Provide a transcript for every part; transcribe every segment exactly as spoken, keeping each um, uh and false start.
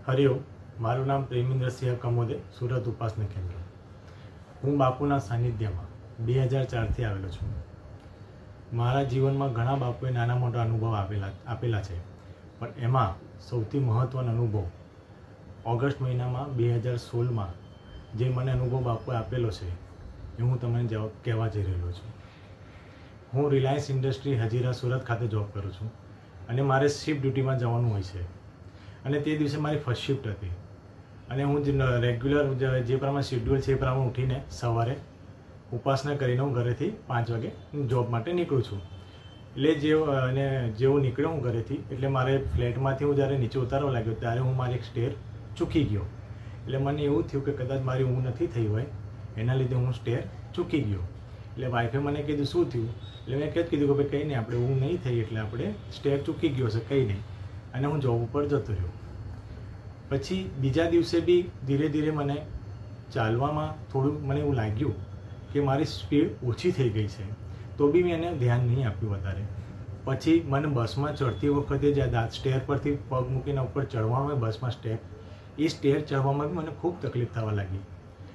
હરિઓમ, મારું નામ પ્રેમિન્દ્રસિંહ કમોદે, સુરત ઉપાસના કેન્દ્ર. હું બાપુના સાનિધ્યમાં બે હજાર ચારથી આવેલો છું. મારા જીવનમાં ઘણા બાપુએ નાના મોટા અનુભવ આપેલા આપેલા છે, પણ એમાં સૌથી મહત્ત્વનો અનુભવ ઓગસ્ટ મહિનામાં બે હજાર સોળમાં જે મને અનુભવ બાપુએ આપેલો છે એ હું તમને જવાબ કહેવા જઈ રહ્યો છું. હું રિલાયન્સ ઇન્ડસ્ટ્રી હજીરા સુરત ખાતે જોબ કરું છું અને મારે શિફ્ટ ડ્યુટીમાં જવાનું હોય છે. અને તે દિવસે મારી ફર્સ્ટ શિફ્ટ હતી અને હું જે રેગ્યુલર જે પ્રમાણે શેડ્યુલ છે એ પ્રમાણે ઉઠીને સવારે ઉપાસના કરીને હું ઘરેથી પાંચ વાગે જોબ માટે નીકળું છું. એટલે જે અને જેવું નીકળ્યો હું ઘરેથી એટલે મારે ફ્લેટમાંથી હું જ્યારે નીચે ઉતારવા લાગ્યો ત્યારે હું મારી એક સ્ટેર ચૂકી ગયો. એટલે મને એવું થયું કે કદાચ મારી ઊંઘ નથી થઈ હોય, એના લીધે હું સ્ટેર ચૂકી ગયો. એટલે વાઈફે મને કીધું શું થયું, એટલે મેં કહી કીધું કે ભાઈ કંઈ નહીં, આપણે ઊંઘ નહીં થઈ એટલે આપણે સ્ટેર ચૂકી ગયો છે, કંઈ નહીં. અને હું જોબ ઉપર જતો રહ્યો. પછી બીજા દિવસે બી ધીરે ધીરે મને ચાલવામાં થોડું મને એવું લાગ્યું કે મારી સ્પીડ ઓછી થઈ ગઈ છે, તો બી મેં એને ધ્યાન નહીં આપ્યું વધારે. પછી મને બસમાં ચડતી વખતે જે દાંત સ્ટેર પરથી પગ મૂકીને ઉપર ચડવાનું હોય બસમાં સ્ટેપ, એ સ્ટેર ચડવામાં બી મને ખૂબ તકલીફ થવા લાગી.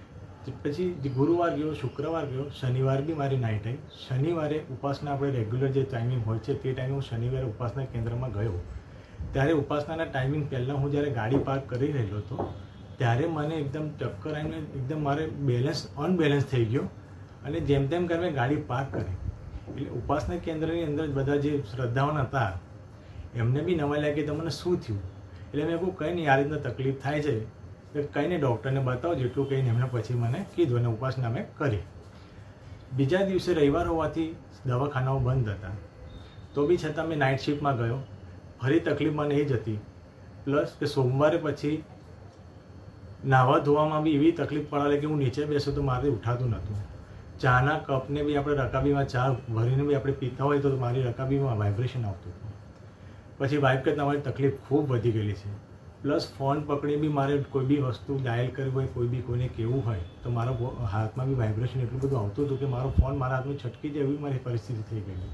પછી ગુરુવાર ગયો, શુક્રવાર ગયો, શનિવાર બી મારી નાઇટ આવી. શનિવારે ઉપાસના આપણે રેગ્યુલર જે ટાઈમિંગ હોય છે તે ટાઈમે હું શનિવારે ઉપાસના કેન્દ્રમાં ગયો. ત્યારે ઉપાસનાના ટાઈમિંગ પહેલાં હું જ્યારે ગાડી પાર્ક કરી રહેલો હતો ત્યારે મને એકદમ ચક્કર આવીને એકદમ મારે બેલેન્સ અનબેલેન્સ થઈ ગયો અને જેમ તેમ કરીને ગાડી પાર્ક કરી. એટલે ઉપાસના કેન્દ્રની અંદર બધા જે શ્રદ્ધાવાન હતા એમને બી નવાઈ લાગી કે તમને શું થયું. એટલે મેં કહું કંઈ નહીં, આ રીતના તકલીફ થાય છે કે કંઈ નહીં, ડૉક્ટરને બતાવો જેટલું કહીને એમને પછી મને કીધું અને ઉપાસના મેં કરી. બીજા દિવસે રવિવાર હોવાથી દવાખાનાઓ બંધ હતા, તો બી છતાં મેં નાઇટ શિફ્ટમાં ગયો. ફરી તકલીફ મને એ જ હતી, પ્લસ કે સોમવારે પછી નાહવા ધોવામાં બી એવી તકલીફ પડે કે હું નીચે બેસું તો મારે ઉઠાતું નહોતું. ચાના કપને બી આપણે રકાબીમાં ચા ભરીને બી આપણે પીતા હોય તો મારી રકાબીમાં વાઇબ્રેશન આવતું હતું. પછી વાઇફ કે તમારી તકલીફ ખૂબ વધી ગયેલી છે. પ્લસ ફોન પકડી બી મારે કોઈ બી વસ્તુ ડાયલ કરવી હોય, કોઈ બી કોઈને કહેવું હોય તો મારો હાથમાં બી વાઇબ્રેશન એટલું બધું આવતું હતું કે મારો ફોન મારા હાથમાં છટકી જાય એવી મારી પરિસ્થિતિ થઈ ગઈ.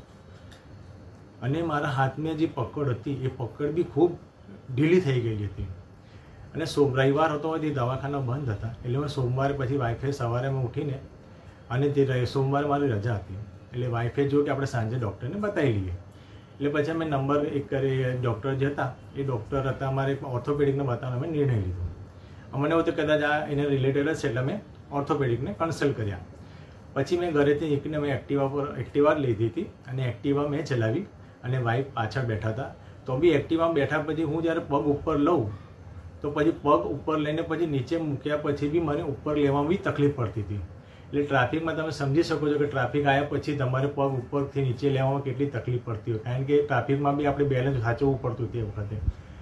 અને મારા હાથમાં જે પકડ હતી એ પકડ બી ખૂબ ઢીલી થઈ ગઈ હતી. અને સોમ રવિવાર હતો તે દવાખાના બંધ હતા, એટલે મેં સોમવારે પછી વાઈફે સવારે મેં ઉઠીને અને તે સોમવારે મારી રજા હતી એટલે વાઈફે જો કે આપણે સાંજે ડૉક્ટરને બતાવી લઈએ. એટલે પછી અમે નંબર એક કરી ડૉક્ટર જે હતા એ ડૉક્ટર હતા અમારે ઓર્થોપેડિકને બતાવવાનો અમે નિર્ણય લીધો. અમને એવું તો કદાચ આ એને રિલેટેડ જ છે એટલે મેં ઓર્થોપેડિકને કન્સલ્ટ કર્યા. પછી મેં ઘરેથી નીકળીને મેં એક્ટિવા પર એક્ટિવા લીધી હતી અને એક્ટિવા મેં ચલાવી અને વાઈફ પાછળ બેઠા હતા. તો બી એક્ટિવામાં બેઠા પછી હું જ્યારે પગ ઉપર લઉં તો પછી પગ ઉપર લઈને પછી નીચે મૂક્યા પછી બી મને ઉપર લેવામાં બી તકલીફ પડતી હતી. એટલે ટ્રાફિકમાં તમે સમજી શકો છો કે ટ્રાફિક આવ્યા પછી તમારે પગ ઉપરથી નીચે લેવામાં કેટલી તકલીફ પડતી હોય, કારણ કે ટ્રાફિકમાં બી આપણે બેલેન્સ સાચવવું પડતું તે વખતે.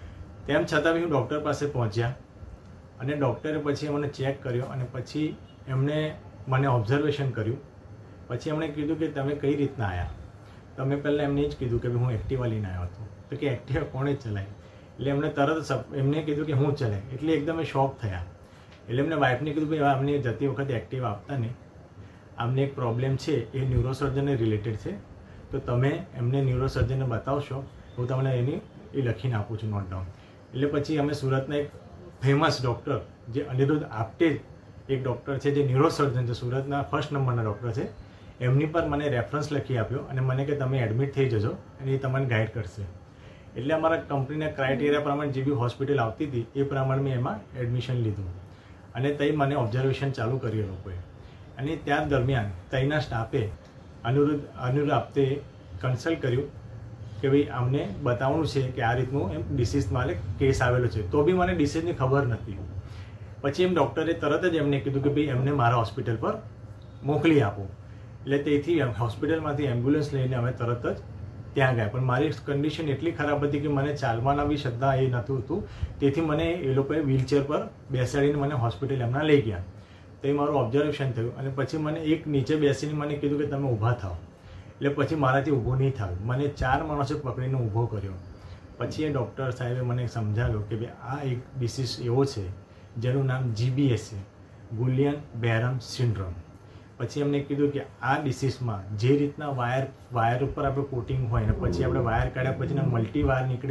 તેમ છતાં બી હું ડૉક્ટર પાસે પહોંચ્યા અને ડૉક્ટરે પછી મને ચેક કર્યો અને પછી એમણે મને ઓબ્ઝર્વેશન કર્યું. પછી એમણે કીધું કે તમે કઈ રીતના આવ્યા. તો મેં પહેલાં એમને જ કીધું કે હું એક્ટિવા લઈને આવ્યો હતો. તો કે એક્ટિવા કોણે ચલાવી? એટલે એમને તરત એમને કીધું કે હું ચલાવી. એટલે એકદમ શોક થયા. એટલે એમને વાઈફને કીધું કે અમને જતી વખતે એક્ટિવા આપતા નહીં, આમને એક પ્રોબ્લેમ છે એ ન્યુરોસર્જનને રિલેટેડ છે, તો તમે એમને ન્યુરોસર્જનને બતાવશો, હું તમને એની એ લખીને આપું છું નોટ ડાઉન. એટલે પછી અમે સુરતના એક ફેમસ ડૉક્ટર જે અનિરુદ્ધ આપટે એક ડૉક્ટર છે જે ન્યુરોસર્જન છે, સુરતના ફર્સ્ટ નંબરના ડૉક્ટર છે, એમની પર મને રેફરન્સ લખી આપ્યો અને મને કે તમે એડમિટ થઈ જજો અને એ તમને ગાઈડ કરશે. એટલે અમારા કંપનીના ક્રાઇટેરિયા પ્રમાણે જે બી હોસ્પિટલ આવતી હતી એ પ્રમાણે મેં એમાં એડમિશન લીધું અને તઈ મને ઓબ્ઝર્વેશન ચાલુ કર્યું લોકોએ. અને ત્યાં દરમિયાન તઈના સ્ટાફે અનિરુદ્ધ અનિરુદ્ધ આપતે કન્સલ્ટ કર્યું કે ભાઈ અમને બતાવવાનું છે કે આ રીતનું એમ ડિસીઝ મારે કેસ આવેલો છે, તો બી મને ડિસીઝની ખબર નથી. પછી એમ ડૉક્ટરે તરત જ એમને કીધું કે ભાઈ એમને મારા હોસ્પિટલ પર મોકલી આપો. એટલે તેથી હોસ્પિટલમાંથી એમ્બ્યુલન્સ લઈને અમે તરત જ ત્યાં ગયા. પણ મારી કન્ડિશન એટલી ખરાબ હતી કે મને ચાલવાના બી શ્રદ્ધા એ નહોતું હતું, તેથી મને એ લોકોએ વ્હીલચેર પર બેસાડીને મને હોસ્પિટલ એમના લઈ ગયા. તે મારું ઓબ્ઝર્વેશન થયું અને પછી મને એક નીચે બેસીને મને કીધું કે તમે ઊભા થાઓ. એટલે પછી મારાથી ઊભું નહીં થયું. મને ચાર માણસે પકડીને ઊભો કર્યો. પછી એ ડૉક્ટર સાહેબે મને સમજાવ્યું કે ભાઈ આ એક ડિસીઝ એવો છે જેનું નામ જીબીએસ છે, ગુલિયન બેરમ સિન્ડ્રોમ. પછી એમને કીધું કે આ ડિસીઝમાં જે રીતના વાયર વાયર ઉપર આપણે કોટિંગ હોય ને પછી આપણે વાયર કાઢ્યા પછી મલ્ટી વાયર નીકળે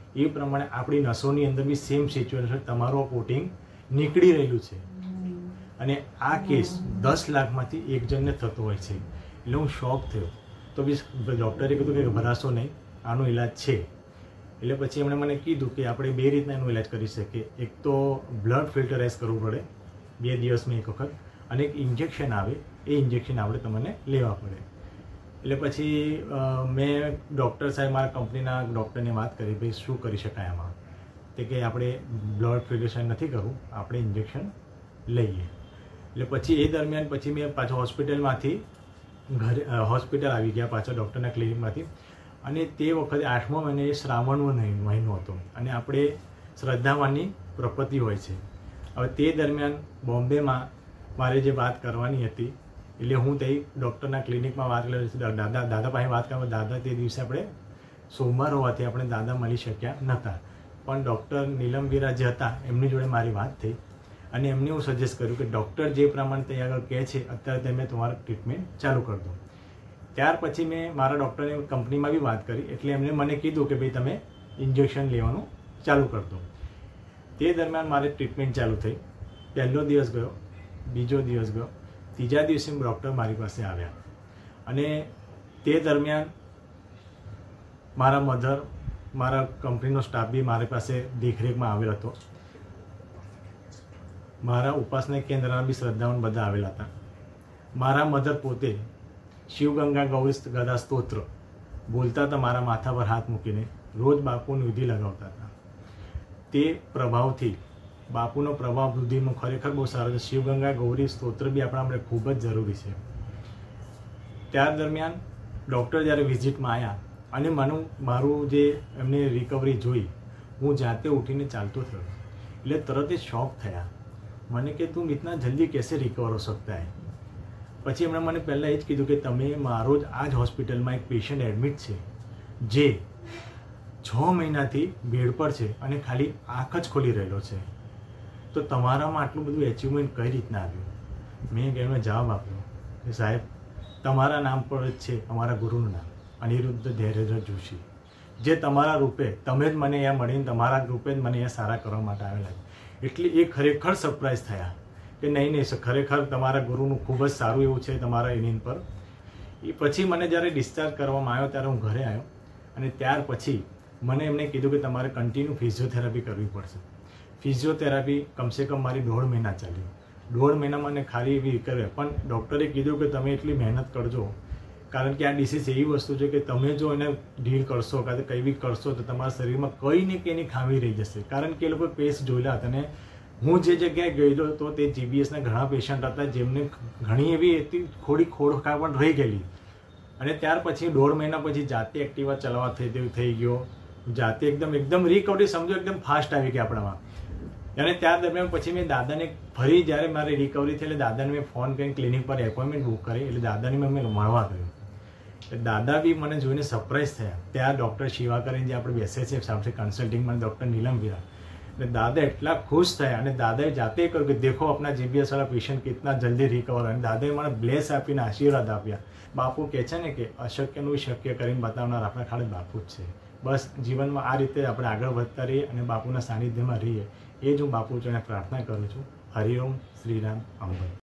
એ પ્રમાણે આપણી નસોની અંદર બી સેમ સિચ્યુએશન તમારું કોટિંગ નીકળી રહેલું છે અને આ કેસ દસ લાખમાંથી એક જણને થતો હોય છે. એટલે હું શોક થયો. તો બી ડૉક્ટરે કીધું કે ભરાશો નહીં, આનો ઈલાજ છે. એટલે પછી એમણે મને કીધું કે આપણે બે રીતના એનો ઈલાજ કરી શકીએ. એક તો બ્લડ ફિલ્ટરાઇઝ કરવું પડે બે દિવસમાં એક વખત, અને એક ઇન્જેક્શન આવે, એ ઇન્જેક્શન આપણે તમને લેવા પડે. એટલે પછી મેં ડૉક્ટર સાહેબ મારા કંપનીના ડૉક્ટરને વાત કરી, ભાઈ શું કરી શકાય આમાં. તે કે આપણે બ્લડ ફિલ્ટરેશન નથી કરવું, આપણે ઇન્જેક્શન લઈએ. એટલે પછી એ દરમિયાન પછી મેં પાછો હોસ્પિટલમાંથી ઘરે હોસ્પિટલ આવી ગયા પાછા ડૉક્ટરના ક્લિનિકમાંથી. અને તે વખતે આઠમો મહિને એ શ્રાવણનો મહિનો હતો અને આપણે શ્રદ્ધામાંની પ્રપત્તિ હોય છે. હવે તે દરમિયાન બોમ્બેમાં મારે જે વાત કરવાની હતી, એટલે હું તે ડૉક્ટરના ક્લિનિકમાં વાત કરી, દાદા દાદા પાસે વાત કરવા. દાદા તે દિવસે આપણે સોમવાર હોવાથી આપણે દાદા મળી શક્યા નહોતા, પણ ડૉક્ટર નીલમવીરા જે હતા એમની જોડે મારી વાત થઈ અને એમને હું સજેસ્ટ કર્યું કે ડૉક્ટર જે પ્રમાણે ત્યાં આગળ કહે છે અત્યારે તમે તમારું ટ્રીટમેન્ટ ચાલુ કરી દો. ત્યાર પછી મેં મારા ડૉક્ટરની કંપનીમાં બી વાત કરી, એટલે એમણે મને કીધું કે ભાઈ તમે ઇન્જેક્શન લેવાનું ચાલુ કરી દો. તે દરમિયાન મારી ટ્રીટમેન્ટ ચાલુ થઈ. પહેલો દિવસ ગયો, બીજો દિવસ ગયો, ત્રીજા દિવસે ડૉક્ટર મારી પાસે આવ્યા અને તે દરમિયાન મારા મધર, મારા કંપનીનો સ્ટાફ બી મારી પાસે દેખરેખમાં આવેલો હતો. મારા ઉપાસના કેન્દ્રના બી શ્રદ્ધાવાન બધા આવેલા હતા. મારા મધર પોતે શિવગંગા ગૌરી ગદા સ્તોત્ર બોલતા હતા, મારા માથા પર હાથ મૂકીને રોજ બાપુની વિધિ લગાવતા હતા. તે પ્રભાવથી બાપુનો પ્રભાવ વૃદ્ધિમાં ખરેખર બહુ સારો છે. શિવગંગા ગૌરી સ્તોત્ર બી આપણા માટે ખૂબ જ જરૂરી છે. ત્યાર દરમિયાન ડૉક્ટર જ્યારે વિઝિટમાં આવ્યા અને મને મારું જે એમને રિકવરી જોઈ, હું જાતે ઉઠીને ચાલતો થયો. એટલે તરત જ શોક થયા મને કે તું ઇતના જલ્દી કેસે રિકવર હો સકતા હૈ. પછી એમણે મને પહેલાં એ જ કીધું કે તમે મારો જ આ જ હોસ્પિટલમાં એક પેશન્ટ એડમિટ છે જે છ મહિનાથી બેડ પર છે અને ખાલી આંખ જ ખોલી રહેલો છે, તો તમારામાં આટલું બધું એચિવમેન્ટ કઈ રીતના આવ્યું. મેં એમને જવાબ આપ્યો કે સાહેબ તમારા નામ પર જ છે અમારા ગુરુનું નામ, અનિરુદ્ધ ધૈર્યધર જોશી, જે તમારા રૂપે તમે જ મને અહીંયા મળીને તમારા રૂપે જ મને અહીંયા સારા કરવા માટે આવેલા. એટલે એ ખરેખર સરપ્રાઈઝ થયા કે નહીં નહીં ખરેખર તમારા ગુરુનું ખૂબ જ સારું એવું છે તમારા એની પર. એ પછી મને જ્યારે ડિસ્ચાર્જ કરવામાં આવ્યો ત્યારે હું ઘરે આવ્યો અને ત્યાર પછી મને એમણે કીધું કે તમારે કન્ટિન્યુ ફિઝિયોથેરાપી કરવી પડશે. ફિઝિયોથેરાપી કમસે કમ મારી દોઢ મહિના ચાલી. દોઢ મહિનામાં મને ખાલી એવી કરે, પણ ડૉક્ટરે કીધું કે તમે એટલી મહેનત કરજો, કારણ કે આ ડિસીઝ એવી વસ્તુ છે કે તમે જો એને ડીલ કરશો કાં તો કંઈ બી કરશો તો તમારા શરીરમાં કંઈ ને કંઈની ખામી રહી જશે. કારણ કે એ લોકો પેશ જોયેલા હતા અને હું જે જગ્યાએ ગયેલો તો તે જીબીએસના ઘણા પેશન્ટ હતા જેમને ઘણી એવી હતી થોડી ખોડખાર પણ રહી ગયેલી. અને ત્યાર પછી દોઢ મહિના પછી જાતે એક્ટિવા ચલાવવા થઈ તેવું થઈ ગયો, જાતે એકદમ એકદમ રિકવરી સમજો એકદમ ફાસ્ટ આવી ગઈ આપણામાં. અને ત્યાર દરમિયાન પછી મેં દાદાને ફરી જ્યારે મારી રિકવરી થઈ એટલે દાદાને મેં ફોન કરીને ક્લિનિક પર એપોઇન્ટમેન્ટ બુક કરી, એટલે દાદાને મેં મેં મળવા ગયો. દાદા બી મને જોઈને સરપ્રાઈઝ થયા. ત્યાં ડૉક્ટર શિવા કરીને જે આપણે બેસે છે સાથે કન્સલ્ટિંગમાં ડૉક્ટર નીલમવીરા, એટલે દાદા એટલા ખુશ થયા અને દાદાએ જાતે કહ્યું કે દેખો આપણા જીબીએસ વાળા પેશન્ટ કિતના જલ્દી રિકવર. અને દાદાએ મને બ્લેસ આપીને આશીર્વાદ આપ્યા. બાપુ કહે છે ને કે અશક્યનું શક્ય કરીને બતાવનાર આપણા ખાલી બાપુ જ છે. બસ જીવનમાં આ રીતે આપણે આગળ વધતા રહીએ અને બાપુના સાનિધ્યમાં રહીએ, એ જ હું બાપુ જોડે પ્રાર્થના કરું છું. હરિઓમ શ્રીરામ અંબે.